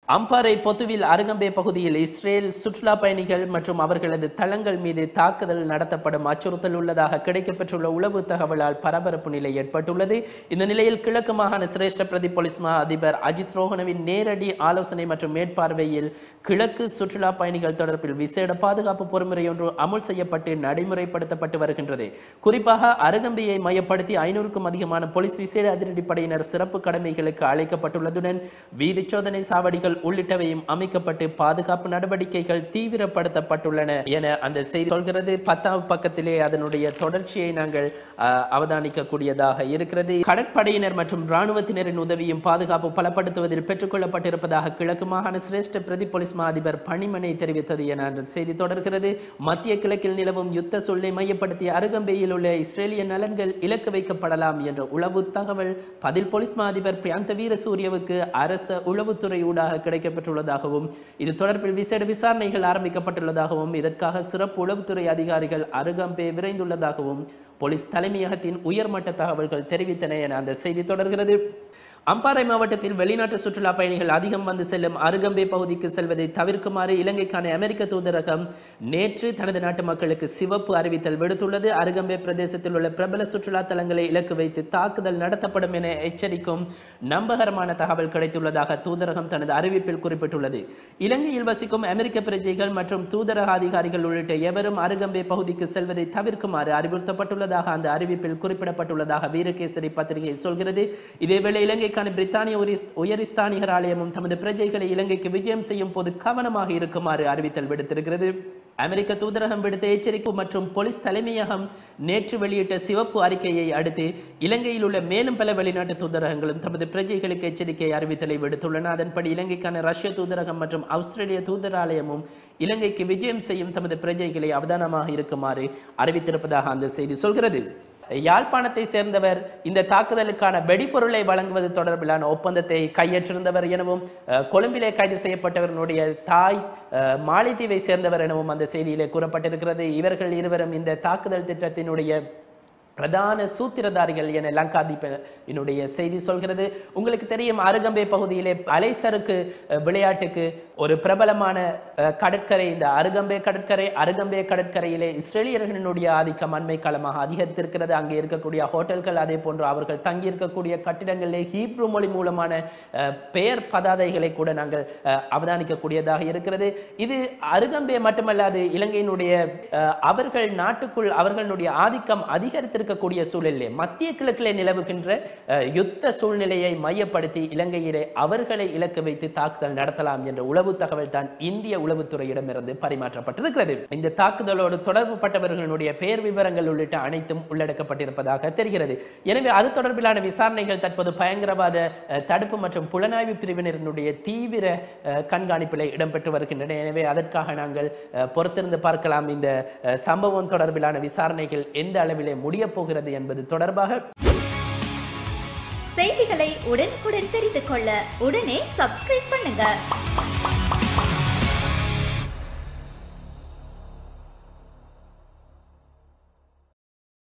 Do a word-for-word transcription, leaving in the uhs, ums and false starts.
அம்பாறை பொத்துவில் அருகம்பே பகுதியில் இஸ்ரேல் சுற்றுலா பயணிகள் மற்றும் அவர்களது தளங்கள் மீது தாக்குதல் நடத்தப்படும் அச்சுறுத்தல் உள்ளதாக கிடைக்கப்பெற்றுள்ள உளவு தகவலால் பரபரப்பு நிலை ஏற்பட்டுள்ளது. இந்த நிலையில் கிழக்கு மாகாண சிரேஷ்ட பிரதி போலீஸ் மா அதிபர் அஜித் ரோஹனவின் நேரடி ஆலோசனை மற்றும் மேற்பார்வையில் கிழக்கு சுற்றுலா பயணிகள் தொடர்பில் விசேட பாதுகாப்பு பொறிமுறை ஒன்று அமுல் செய்யப்பட்டு நடைமுறைப்படுத்தப்பட்டு வருகின்றது. குறிப்பாக அருகம்பையை மையப்படுத்தி ஐநூறுக்கும் அதிகமான போலீஸ் விசேட அதிரடிப்படையினர் சிறப்பு கடமைகளுக்கு அழைக்கப்பட்டுள்ளதுடன் வீதி சோதனை சாவடிகள் உள்ளிட்டவையும் அமைக்கப்பட்டு பாதுகாப்பு நடவடிக்கைகள் தீவிரப்படுத்தப்பட்டுள்ளன என அந்த செய்தி சொல்கிறது. பத்தாவது பக்கத்திலே அதனுடைய தொடர்ச்சியை நாங்கள் அவதானிக்க கூடியதாக இருக்கிறது. கடற்படையினர் மற்றும் இராணுவத்தினரின் உதவியும் பாதுகாப்பு பலப்படுத்துவதில் பெற்றுக் கொள்ளப்பட்டிருப்பதாக கிழக்கு மாகாண சிரேஷ்ட பிரதி போலீஸ் மா அதிபர் பணிமனை தெரிவித்தது என அந்த செய்தி தொடர்கிறது. மத்திய கிழக்கில் நிலவும் யுத்த சூழலை மையப்படுத்திய அருகம்பையில் உள்ள இஸ்ரேலிய நலன்கள் இலக்கு வைக்கப்படலாம் என்ற உளவு தகவல் பதில் போலீஸ் மா அதிபர் பிரியந்த வீரசூரியவுக்கு அரச உளவுத்துறை ஊடாக கிடைக்கப்பெற்றுள்ளதாகவும் இது தொடர்பில் விசேட விசாரணைகள் ஆரம்பிக்கப்பட்டுள்ளதாகவும் இதற்காக சிறப்பு உளவுத்துறை அதிகாரிகள் அருகம்பே விரைந்துள்ளதாகவும் போலீஸ் தலைமையகத்தின் உயர்மட்ட தகவல்கள் தெரிவித்தன என அந்த செய்தி தொடர்கிறது. அம்பாறை மாவட்டத்தில் வெளிநாட்டு சுற்றுலா பயணிகள் அதிகம் வந்து செல்லும் அருகம்பே பகுதிக்கு செல்வதை தவிர்க்குமாறு இலங்கைக்கான அமெரிக்க தூதரகம் நேற்று தனது நாட்டு மக்களுக்கு சிவப்பு அறிவித்தல் விடுத்துள்ளது. அருகம்பே பிரதேசத்தில் உள்ள பிரபல சுற்றுலா தலங்களை இலக்கு வைத்து தாக்குதல் நடத்தப்படும் என எச்சரிக்கும் நம்பகரமான தகவல் கிடைத்துள்ளதாக தூதரகம் தனது அறிவிப்பில் குறிப்பிட்டுள்ளது. இலங்கையில் வசிக்கும் அமெரிக்க பிரஜைகள் மற்றும் தூதரக அதிகாரிகள் உள்ளிட்ட எவரும் அருகம்பே பகுதிக்கு செல்வதை தவிர்க்குமாறு அறிவுறுத்தப்பட்டுள்ளதாக அந்த அறிவிப்பில் குறிப்பிடப்பட்டுள்ளதாக வீரகேசரி பத்திரிகை சொல்கிறது. இதேவேளை இலங்கை பிரித்தானிய உயரிஸ்தானிகர் ஆலயமும் தமது பிரஜைகளை இலங்கைக்கு விஜயம் செய்யும் போது கவனமாக இருக்குமாறு அறிவித்தல் விடுத்திருக்கிறது. அமெரிக்க தூதரகம் விடுத்த எச்சரிக்கை மற்றும் போலீஸ் தலைமையகம் நேற்று வெளியிட்ட சிவப்பு அறிக்கையை அடுத்து இலங்கையில் உள்ள மேலும் பல வெளிநாட்டு தூதரகங்களும் தமது பிரஜைகளுக்கு எச்சரிக்கை அறிவித்தலை விடுத்துள்ளன. அதன்படி இலங்கைக்கான ரஷ்ய தூதரகம் மற்றும் ஆஸ்திரேலிய தூதராலயமும் இலங்கைக்கு விஜயம் செய்யும் தமது பிரஜைகளை அவதானமாக இருக்குமாறு அறிவித்திருப்பதாக அந்த செய்தி சொல்கிறது. யாழ்ப்பாணத்தை சேர்ந்தவர் இந்த தாக்குதலுக்கான வெடிபொருளை வழங்குவது தொடர்பிலான ஒப்பந்தத்தை கையற்றிருந்தவர் எனவும் கொழும்பிலே கைது செய்யப்பட்டவர்களுடைய தாய் மாலைத்தீவை சேர்ந்தவர் எனவும் அந்த செய்தியிலே கூறப்பட்டிருக்கிறது. இவர்கள் இருவரும் இந்த தாக்குதல் திட்டத்தினுடைய பிரதான சூத்திரதாரிகள் என லங்காதீபினுடைய செய்தி சொல்கிறது. உங்களுக்கு தெரியும், அருகம்பே பகுதியிலே அலைசறுக்கு விளையாட்டுக்கு ஒரு பிரபலமான கடற்கரை இந்த அருகம்பே கடற்கரை. அருகம்பே கடற்கரையிலே இஸ்ரேலியர்களினுடைய ஆதிக்கம் அண்மை காலமாக அதிகரித்திருக்கிறது. அங்கே இருக்கக்கூடிய ஹோட்டல்கள், அதே போன்று அவர்கள் தங்கி இருக்கக்கூடிய கட்டிடங்களிலே ஹீப்ரு மொழி மூலமான பெயர் பதாதைகளை கூட நாங்கள் அவதானிக்கக்கூடியதாக இருக்கிறது. இது அருகம்பே மட்டுமல்லாது இலங்கையினுடைய அவர்கள் நாட்டுக்குள் அவர்களுடைய ஆதிக்கம் அதிகரித்திருக்க கூடிய சூழலிலே மத்திய கிழக்கிலே நிலவுகின்ற யுத்த சூழ்நிலையை மையப்படுத்தி இலங்கையிலே அவர்களை இலக்கு வைத்து தாக்குதல் நடத்தலாம் என்ற உளவு தகவல் தான் இந்திய உளவுத்துறையிடமிருந்து பரிமாற்றப்பட்டிருக்கிறது. இந்த தாக்குதலோடு தொடர்பு பட்டவர்களுடைய பெயர் விவரங்கள் உள்ளிட்ட அனைத்தும் உள்ளடக்கப்பட்டிருப்பதாக தெரிகிறது. எனவே அது தொடர்பிலான விசாரணைகள் தற்போது பயங்கரவாத தடுப்பு மற்றும் புலனாய்வு பிரிவினரினுடைய தீவிர கண்காணிப்பில் இடம்பெற்று வருகின்றன. எனவே அதற்காக நாங்கள் பொறுத்திருந்து பார்க்கலாம் இந்த சம்பவம் தொடர்பிலான விசாரணைகள் எந்த அளவிலே முடிய போகிறது என்பது தொடர்பாக. செய்திகளை உடனுக்குடன் தெரிந்து கொள்ள உடனே சப்ஸ்கிரைப் பண்ணுங்க.